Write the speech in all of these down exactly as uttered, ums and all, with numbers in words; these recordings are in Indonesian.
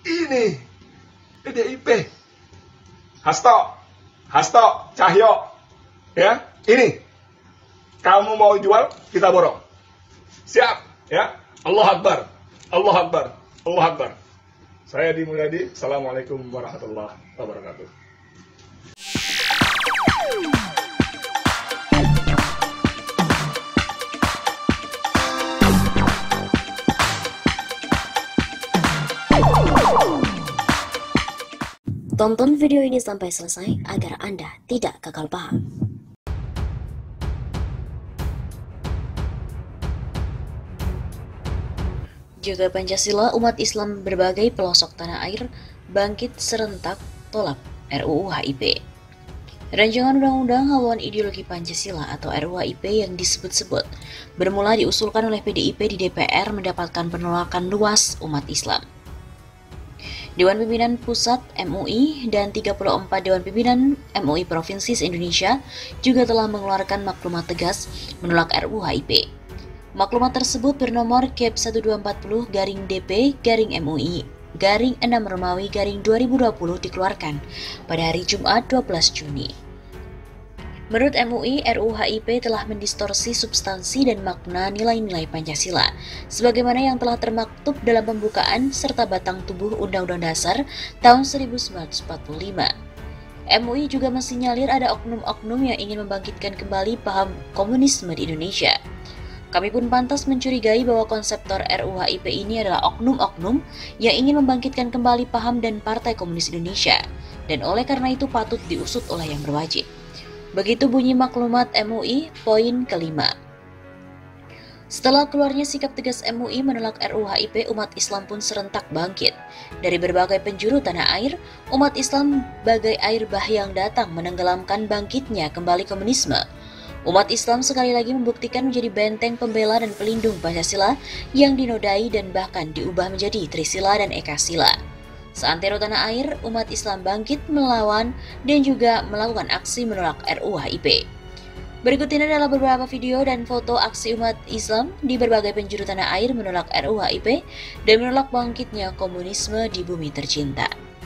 Ini P D I P. Hasto, Hasto, Cahyo, ya, ini kamu mau jual, kita borong. Siap, ya. Allah Akbar, Allah Akbar, Allah Akbar. Saya Di Mulyadi. Assalamualaikum warahmatullahi wabarakatuh. Tonton video ini sampai selesai agar Anda tidak gagal paham. Juga Pancasila, umat Islam berbagai pelosok tanah air bangkit serentak tolak R U U H I P. Rancangan Undang-Undang Haluan Ideologi Pancasila atau R U U H I P yang disebut-sebut bermula diusulkan oleh P D I P di D P R mendapatkan penolakan luas umat Islam. Dewan Pimpinan Pusat M U I dan tiga puluh empat Dewan Pimpinan M U I Provinsi se-Indonesia juga telah mengeluarkan maklumat tegas menolak R U U H I P. Maklumat tersebut bernomor K E P satu dua empat nol garing D P garing M U I garing enam Romawi garing dua ribu dua puluh dikeluarkan pada hari Jumat dua belas Juni. Menurut M U I, R U U H I P telah mendistorsi substansi dan makna nilai-nilai Pancasila, sebagaimana yang telah termaktub dalam pembukaan serta batang tubuh Undang-Undang Dasar tahun seribu sembilan ratus empat puluh lima. M U I juga mensinyalir ada oknum-oknum yang ingin membangkitkan kembali paham komunisme di Indonesia. Kami pun pantas mencurigai bahwa konseptor R U U H I P ini adalah oknum-oknum yang ingin membangkitkan kembali paham dan Partai Komunis Indonesia, dan oleh karena itu patut diusut oleh yang berwajib. Begitu bunyi maklumat M U I poin kelima. Setelah keluarnya sikap tegas M U I menolak R U U H I P, umat Islam pun serentak bangkit. Dari berbagai penjuru tanah air, umat Islam bagai air bah yang datang menenggelamkan bangkitnya kembali komunisme. Umat Islam sekali lagi membuktikan menjadi benteng pembela dan pelindung Pancasila yang dinodai dan bahkan diubah menjadi Trisila dan Ekasila. Seantero tanah air, umat Islam bangkit melawan dan juga melakukan aksi menolak R U U H I P. Berikut ini adalah beberapa video dan foto aksi umat Islam di berbagai penjuru tanah air menolak R U U H I P dan menolak bangkitnya komunisme di bumi tercinta.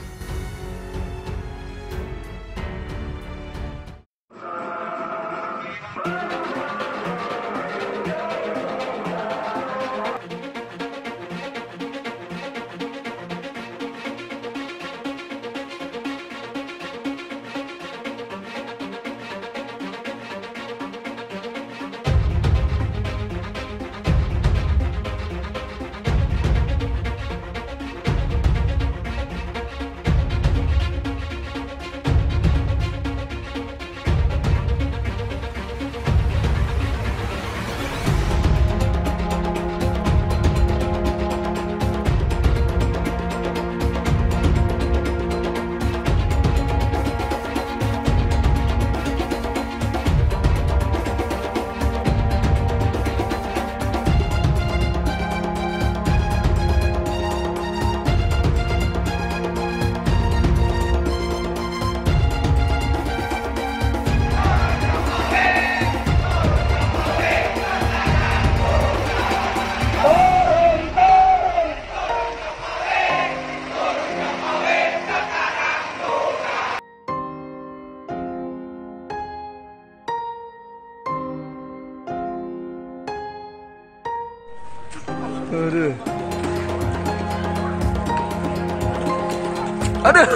Aduh. Aduh.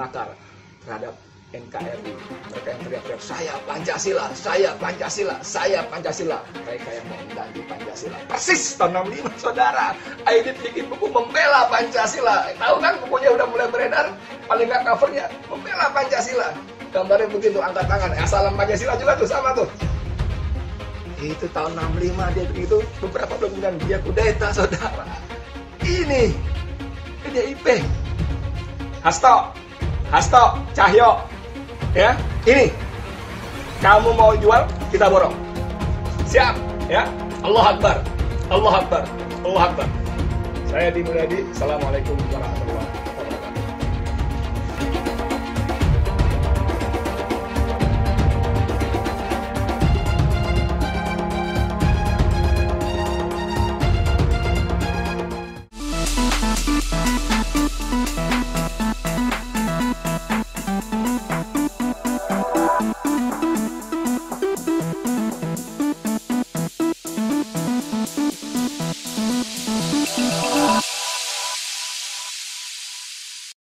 makar terhadap N K R I. Mereka yang teriak-teriak, saya Pancasila, saya Pancasila, saya Pancasila. Mereka yang mau mengganti Pancasila. Persis tahun enam puluh lima, saudara. Aidit bikin buku membela Pancasila. Tahu kan bukunya udah mulai beredar? Paling nggak covernya, membela Pancasila. Gambarnya begitu, angkat tangan. Eh, salam Pancasila juga tuh, sama tuh. Itu tahun enam puluh lima dia begitu. Beberapa bulan kemudian dia kudeta, saudara. Ini P D I P. Hasto, Hasto, Cahyo. Ya, ini kamu mau jual, kita borong. Siap, ya. Allah Akbar, Allah Akbar, Allah Akbar. Saya Dimulyadi. Assalamualaikum warahmatullahi wabarakatuh.